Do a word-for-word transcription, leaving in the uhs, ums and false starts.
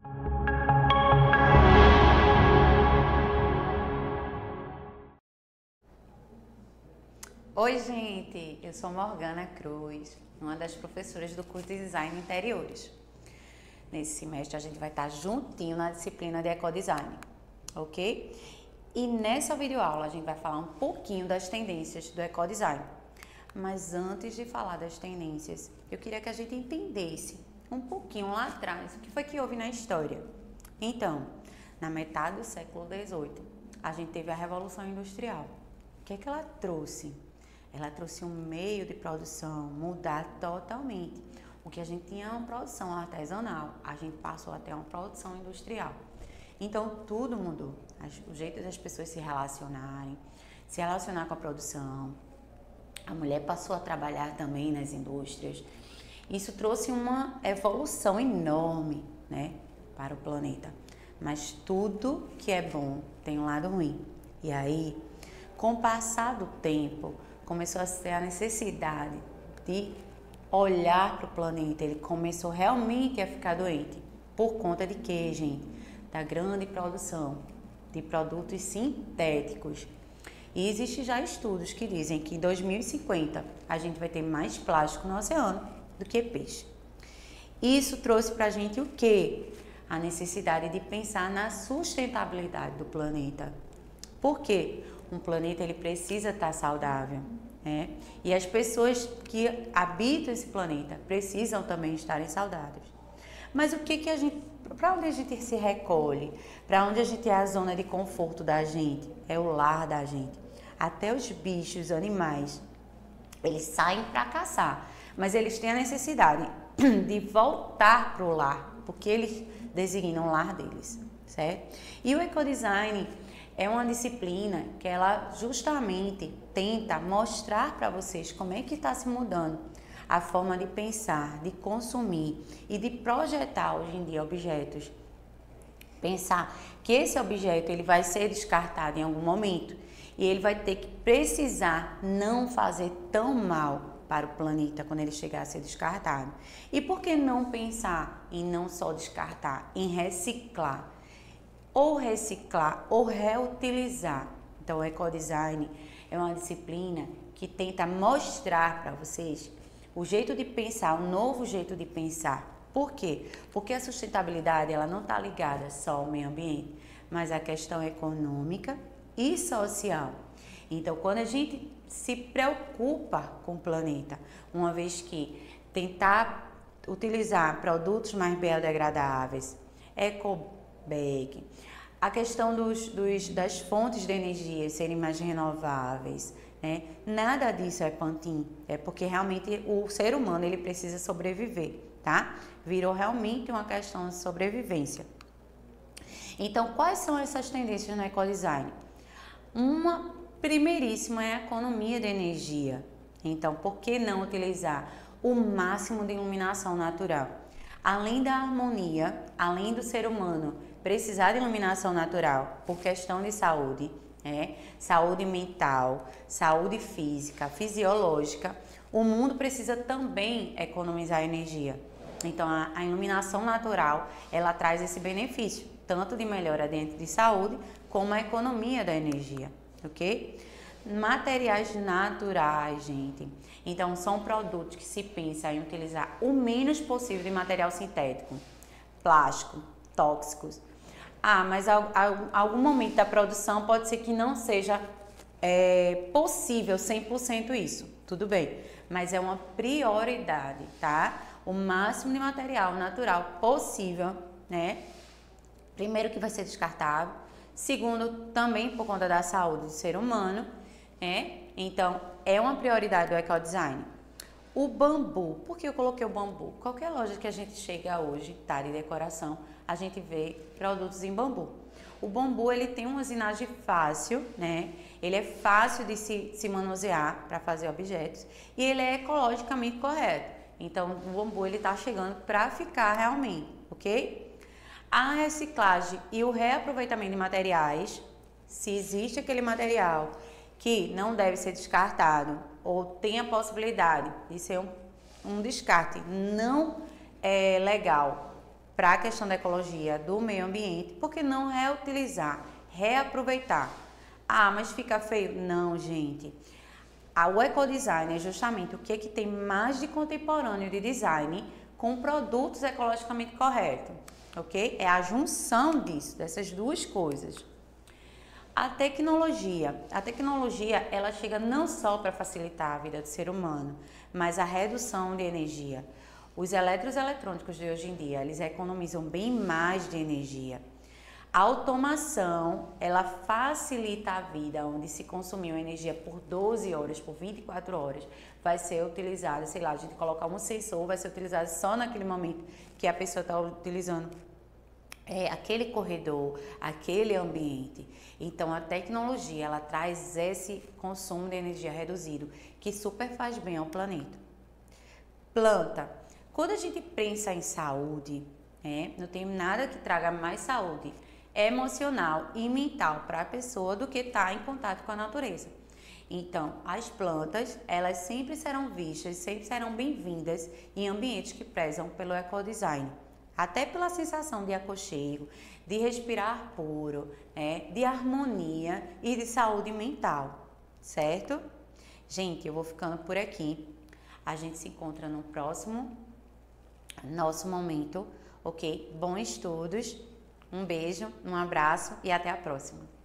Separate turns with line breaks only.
Oi gente, eu sou Morgana Cruz, uma das professoras do curso de Design Interiores. Nesse semestre a gente vai estar juntinho na disciplina de Ecodesign, ok? E nessa videoaula a gente vai falar um pouquinho das tendências do Ecodesign. Mas antes de falar das tendências, eu queria que a gente entendesse um pouquinho lá atrás o que foi que houve na história. Então, na metade do século dezoito, a gente teve a Revolução Industrial. O que é que ela trouxe? Ela trouxe um meio de produção mudar totalmente. O que a gente tinha uma produção artesanal, a gente passou a ter uma produção industrial. Então, tudo mudou. O jeito das pessoas se relacionarem, se relacionar com a produção. A mulher passou a trabalhar também nas indústrias. Isso trouxe uma evolução enorme, né, para o planeta. Mas tudo que é bom tem um lado ruim. E aí, com o passar do tempo, começou a ter a necessidade de olhar para o planeta. Ele começou realmente a ficar doente. Por conta de quê, gente? Da grande produção de produtos sintéticos. E existem já estudos que dizem que em dois mil e cinquenta a gente vai ter mais plástico no oceano do que peixe. Isso trouxe para a gente o quê? A necessidade de pensar na sustentabilidade do planeta. Por quê? Um planeta ele precisa estar saudável, né? E as pessoas que habitam esse planeta precisam também estarem saudáveis. Mas o que que a gente, para onde a gente se recolhe? Para onde a gente é a zona de conforto da gente? É o lar da gente. Até os bichos, os animais, eles saem para caçar, mas eles têm a necessidade de voltar para o lar, porque eles designam o lar deles, certo? E o ecodesign é uma disciplina que ela justamente tenta mostrar para vocês como é que está se mudando a forma de pensar, de consumir e de projetar hoje em dia objetos. Pensar que esse objeto ele vai ser descartado em algum momento e ele vai ter que precisar não fazer tão mal para o planeta quando ele chegar a ser descartado. E por que não pensar em não só descartar, em reciclar? Ou reciclar ou reutilizar. Então, o ecodesign é uma disciplina que tenta mostrar para vocês o jeito de pensar, o novo jeito de pensar. Por quê? Porque a sustentabilidade ela não está ligada só ao meio ambiente, mas à questão econômica e social. Então, quando a gente se preocupa com o planeta, uma vez que tentar utilizar produtos mais biodegradáveis, ecobag, a questão dos, dos, das fontes de energia serem mais renováveis, né? Nada disso é pantin, é porque realmente o ser humano ele precisa sobreviver, tá? Virou realmente uma questão de sobrevivência. Então, quais são essas tendências no ecodesign? Uma primeiríssima é a economia de energia. Então, por que não utilizar o máximo de iluminação natural? Além da harmonia, além do ser humano precisar de iluminação natural por questão de saúde, é, saúde mental, saúde física, fisiológica, o mundo precisa também economizar energia. Então, a, a iluminação natural, ela traz esse benefício, tanto de melhora dentro de saúde, como a economia da energia, ok? Materiais naturais, gente. Então, são produtos que se pensa em utilizar o menos possível de material sintético, plástico, tóxicos. Ah, mas a, a, algum momento da produção pode ser que não seja é, possível cem por cento isso, tudo bem, mas é uma prioridade, tá? O máximo de material natural possível, né? Primeiro que vai ser descartável, segundo também por conta da saúde do ser humano, né? Então, é uma prioridade do ecodesign. O bambu, por que eu coloquei o bambu? Qualquer loja que a gente chega hoje, tá, de decoração, a gente vê produtos em bambu. O bambu, ele tem uma usinagem fácil, né? Ele é fácil de se, se manusear para fazer objetos e ele é ecologicamente correto. Então, o bambu, ele tá chegando para ficar realmente, ok? A reciclagem e o reaproveitamento de materiais, se existe aquele material que não deve ser descartado ou tem a possibilidade de ser um, um descarte não é, legal, para a questão da ecologia do meio ambiente, por que não reutilizar, reaproveitar? Ah, mas fica feio? Não, gente. O ecodesign é justamente o que, que tem mais de contemporâneo de design com produtos ecologicamente corretos, ok? É a junção disso, dessas duas coisas. A tecnologia. A tecnologia, ela chega não só para facilitar a vida do ser humano, mas a redução de energia. Os eletroeletrônicos de hoje em dia, eles economizam bem mais de energia. A automação, ela facilita a vida, onde se consumiu energia por doze horas, por vinte e quatro horas, vai ser utilizada, sei lá, a gente colocar um sensor, vai ser utilizado só naquele momento que a pessoa está utilizando é, aquele corredor, aquele ambiente. Então, a tecnologia, ela traz esse consumo de energia reduzido, que super faz bem ao planeta. Planta. Quando a gente pensa em saúde, é, não tem nada que traga mais saúde emocional e mental para a pessoa do que estar em contato com a natureza. Então, as plantas, elas sempre serão vistas, sempre serão bem-vindas em ambientes que prezam pelo ecodesign. Até pela sensação de aconchego, de respirar puro, né, de harmonia e de saúde mental, certo? Gente, eu vou ficando por aqui. A gente se encontra no próximo nosso momento, ok? Bons estudos. Um beijo, um abraço e até a próxima.